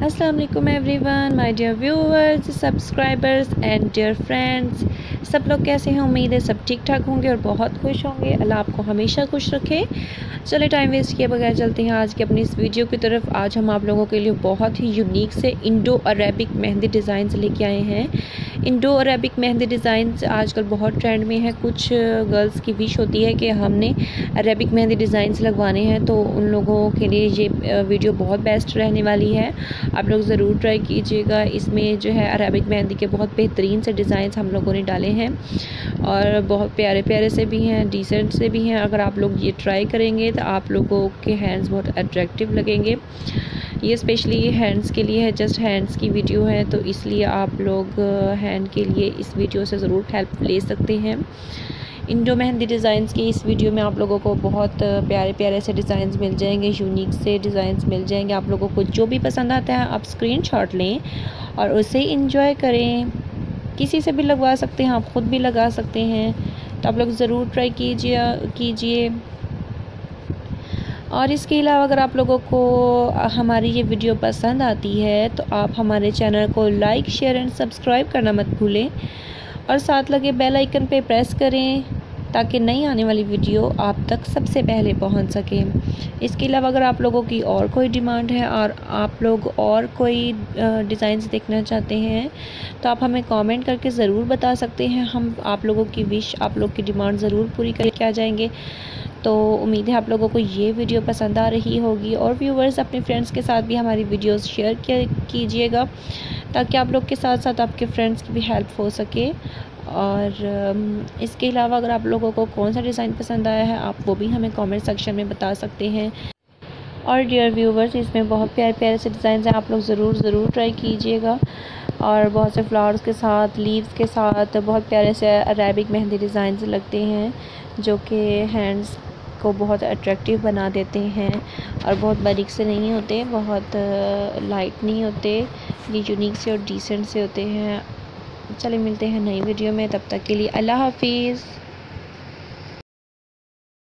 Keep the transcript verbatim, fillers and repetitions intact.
अस्सलाम वालेकुम everyone, my dear viewers, subscribers and dear friends. सब लोग कैसे हैं? उम्मीद है सब ठीक ठाक होंगे और बहुत खुश होंगे। अल्लाह आपको हमेशा खुश रखे। चलिए टाइम वेस्ट किए बगैर चलते हैं आज की अपनी इस वीडियो की तरफ। आज हम आप लोगों के लिए बहुत ही यूनिक से इंडो अरेबिक मेहंदी डिज़ाइंस लेके आए हैं। इंडो अरेबिक मेहंदी डिज़ाइंस आजकल बहुत ट्रेंड में है। कुछ गर्ल्स की विश होती है कि हमने अरेबिक मेहंदी डिज़ाइंस लगवाने हैं, तो उन लोगों के लिए ये वीडियो बहुत बेस्ट रहने वाली है। आप लोग ज़रूर ट्राई कीजिएगा। इसमें जो है अरेबिक मेहंदी के बहुत बेहतरीन से डिज़ाइंस हम लोगों ने डाले हैं और बहुत प्यारे प्यारे से भी हैं, डिसेंट से भी हैं। अगर आप लोग ये ट्राई करेंगे तो आप लोगों के हैंड्स बहुत अट्रैक्टिव लगेंगे। ये स्पेशली हैंड्स के लिए है, जस्ट हैंड्स की वीडियो है, तो इसलिए आप लोग हैंड के लिए इस वीडियो से ज़रूर हेल्प ले सकते हैं। इंडो मेहंदी डिज़ाइंस की इस वीडियो में आप लोगों को बहुत प्यारे प्यारे से डिज़ाइंस मिल जाएंगे, यूनिक से डिज़ाइंस मिल जाएंगे। आप लोगों को जो भी पसंद आता है आप स्क्रीनशॉट लें और उसे इंजॉय करें। किसी से भी लगवा सकते हैं, आप ख़ुद भी लगा सकते हैं, तो आप लोग ज़रूर ट्राई कीजिए कीजिए और इसके अलावा अगर आप लोगों को हमारी ये वीडियो पसंद आती है तो आप हमारे चैनल को लाइक, शेयर एंड सब्सक्राइब करना मत भूलें और साथ लगे बेल आइकन पे प्रेस करें ताकि नई आने वाली वीडियो आप तक सबसे पहले पहुंच सके। इसके अलावा अगर आप लोगों की और कोई डिमांड है और आप लोग और कोई डिज़ाइंस देखना चाहते हैं तो आप हमें कमेंट करके ज़रूर बता सकते हैं। हम आप लोगों की विश, आप लोग की डिमांड ज़रूर पूरी करके आ जाएंगे। तो उम्मीद है आप लोगों को ये वीडियो पसंद आ रही होगी और व्यूवर्स अपने फ्रेंड्स के साथ भी हमारी वीडियोस शेयर कीजिएगा ताकि आप लोग के साथ साथ आपके फ्रेंड्स की भी हेल्प हो सके। और इसके अलावा अगर आप लोगों को कौन सा डिज़ाइन पसंद आया है आप वो भी हमें कमेंट सेक्शन में बता सकते हैं। और डियर व्यूवर्स इसमें बहुत प्यारे प्यारे से डिज़ाइन हैं, आप लोग ज़रूर ज़रूर ट्राई कीजिएगा। और बहुत से फ्लावर्स के साथ, लीव्स के साथ बहुत प्यारे से अरेबिक मेहंदी डिज़ाइन लगते हैं जो कि हैंड्स को बहुत अट्रैक्टिव बना देते हैं और बहुत बारीक से नहीं होते, बहुत लाइट नहीं होते, ये यूनिक से और डिसेंट से होते हैं। चलिए मिलते हैं नई वीडियो में, तब तक के लिए अल्लाह हाफिज़।